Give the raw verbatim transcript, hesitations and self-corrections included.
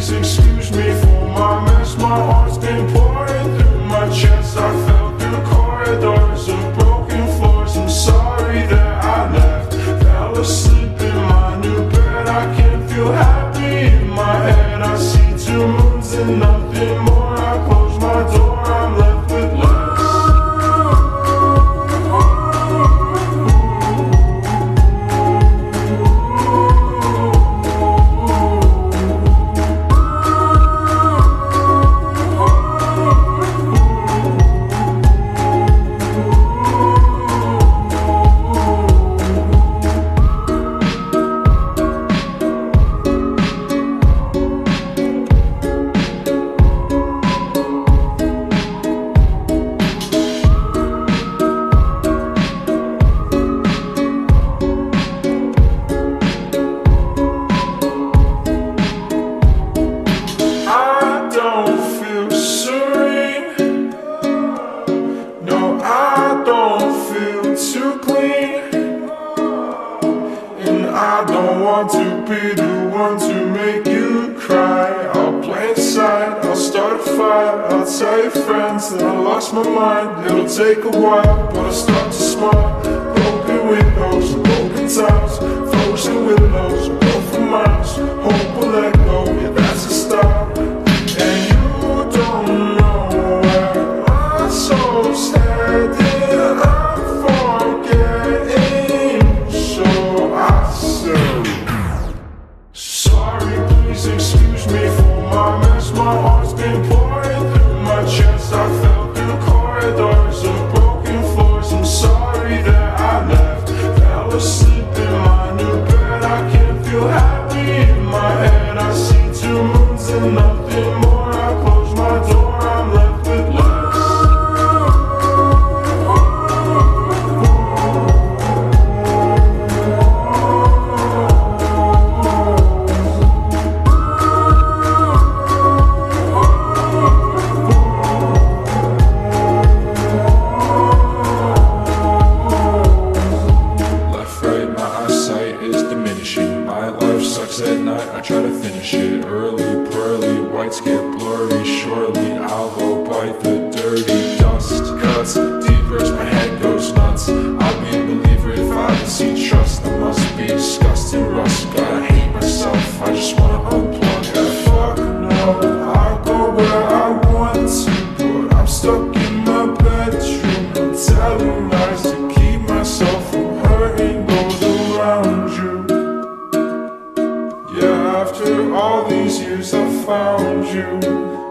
please excuse me for my mess. My heart's been pouring through my chest. I fell through corridors of broken floors. I'm sorry that I left. Fell asleep in my new bed. I can't feel happy in my head. I see two moons and nothing more. I close my door, I'm left with less. Too clean, and I don't want to be the one to make you cry. I'll play inside, I'll start a fire, I'll tell your friends that I lost my mind. It'll take a while, but I'll start to smile. Broken windows, broken tiles, frozen willows, go for miles. Hope will let go, yeah, that's the start. And you don't know where my soul's headed. Excuse me for my mess. My heart's been pouring through my chest. I fell through corridors of broken floors. I'm sorry that I left. Fell asleep in my new bed. I can't feel happy in my head. I see two moons and nothing more. I close my door, I'm left with less. At night, I try to finish it early, pearly, whites get blurry. Surely I'll go bite the dirty dust. Cuts deeper as my head goes nuts. I'd be a believer if I didn't see trust. I must be disgusting rust. Gotta hate myself, I just wanna unplug. Yeah, fuck no, I'll go where I want to, but I'm stuck in my bedroom. I'm telling lies to keep myself from hurting those around you. Yeah, after all these years I found you.